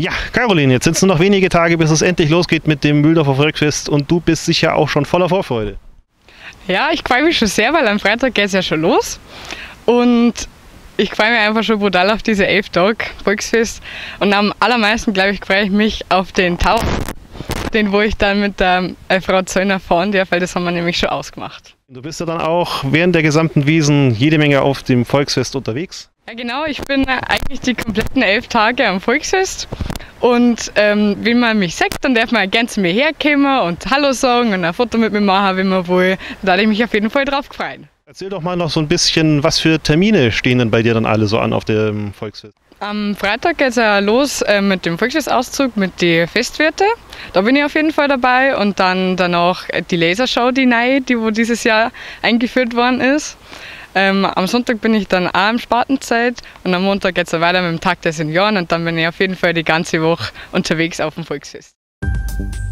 Ja, Caroline, jetzt sind es nur noch wenige Tage, bis es endlich losgeht mit dem Mühldorfer Volksfest und du bist sicher auch schon voller Vorfreude. Ja, ich freue mich schon sehr, weil am Freitag geht es ja schon los und ich freue mich einfach schon brutal auf diese 11 Tage Volksfest und am allermeisten, glaube ich, freue ich mich auf den Tau, den wo ich dann mit der Frau Zöllner fahren darf, weil das haben wir nämlich schon ausgemacht. Du bist ja dann auch während der gesamten Wiesn jede Menge auf dem Volksfest unterwegs. Ja genau, ich bin eigentlich die kompletten 11 Tage am Volksfest und wenn man mich sieht, dann darf man gerne zu mir herkommen und Hallo sagen und ein Foto mit mir machen, wenn man will. Da würde ich mich auf jeden Fall drauf freuen. Erzähl doch mal noch so ein bisschen, was für Termine stehen denn bei dir dann alle so an auf dem Volksfest? Am Freitag geht es ja los mit dem Volksfestauszug mit den Festwirte. Da bin ich auf jeden Fall dabei und dann danach die Lasershow, die neue, die wo dieses Jahr eingeführt worden ist. Am Sonntag bin ich dann auch im Spartenzeit und am Montag geht es weiter mit dem Tag der Senioren und dann bin ich auf jeden Fall die ganze Woche unterwegs auf dem Volksfest.